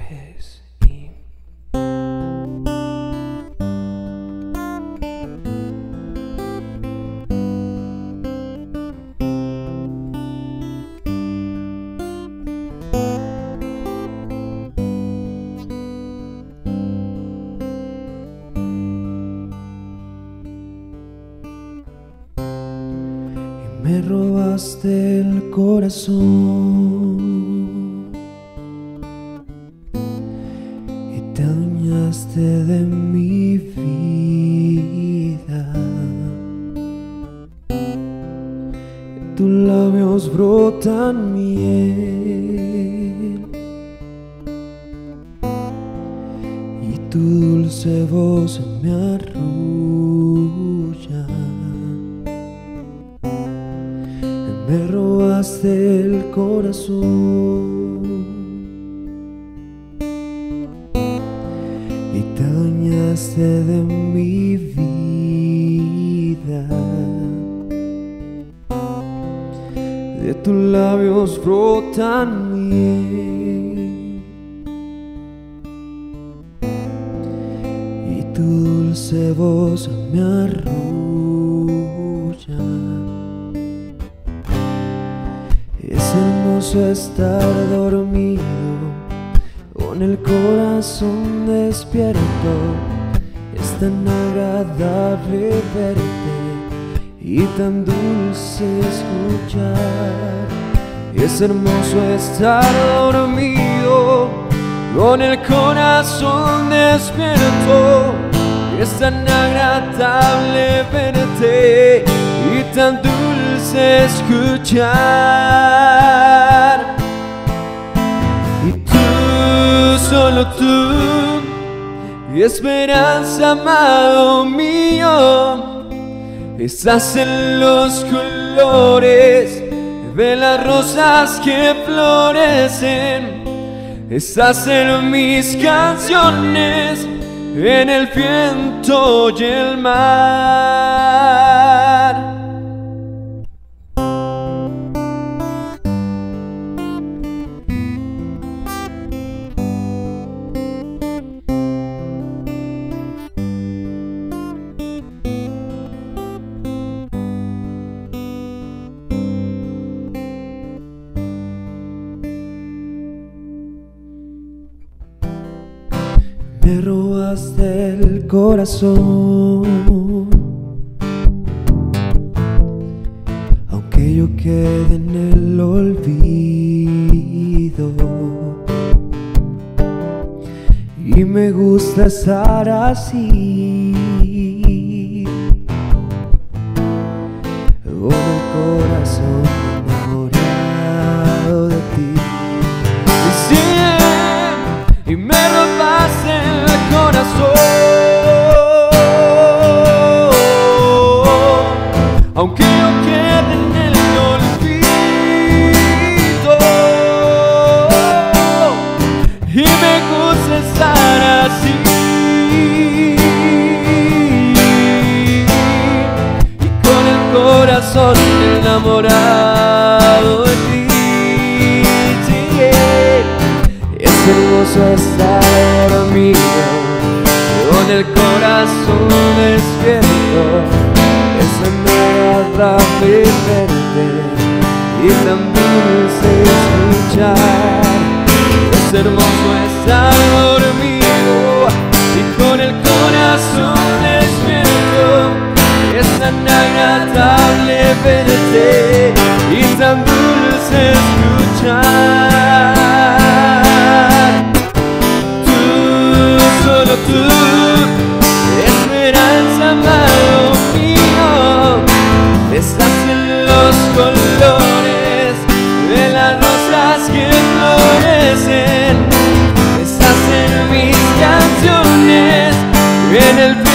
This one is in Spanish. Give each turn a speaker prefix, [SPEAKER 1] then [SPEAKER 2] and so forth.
[SPEAKER 1] viajes y me robaste el corazón y te adueñaste de mi vida. En tus labios brotan miel y tu dulce voz me arrulla. Me robaste el corazón y te adueñaste de mi vida. De tus labios brotan miel y tu dulce voz me arrulla. Es hermoso estar dormido con el corazón despierto. Es tan agradable verte y tan dulce escuchar. Es hermoso estar dormido con el corazón despierto. Es tan agradable verte y tan dulce escuchar. Y tú, solo tú, mi esperanza, amado mío, estás en los colores de las rosas que florecen. Estás en mis canciones, en el viento y el mar. Me robaste el corazón, aunque yo quede en el olvido. Y me gusta estar así, con el corazón enamorado de ti. Y sí, y me robaste el corazón, aunque yo quede en el olvido. Y me gusta estar así, y con el corazón enamorado de ti. Es hermoso estar dormido con el corazón despierto. Es tan agradable verte y tan dulce escuchar. Es hermoso estar dormido y con el corazón despierto. Es tan agradable verte y tan dulce escuchar. Solo tú, esperanza, amado mío, estás en los colores de las rosas que florecen. Estás en mis canciones, en el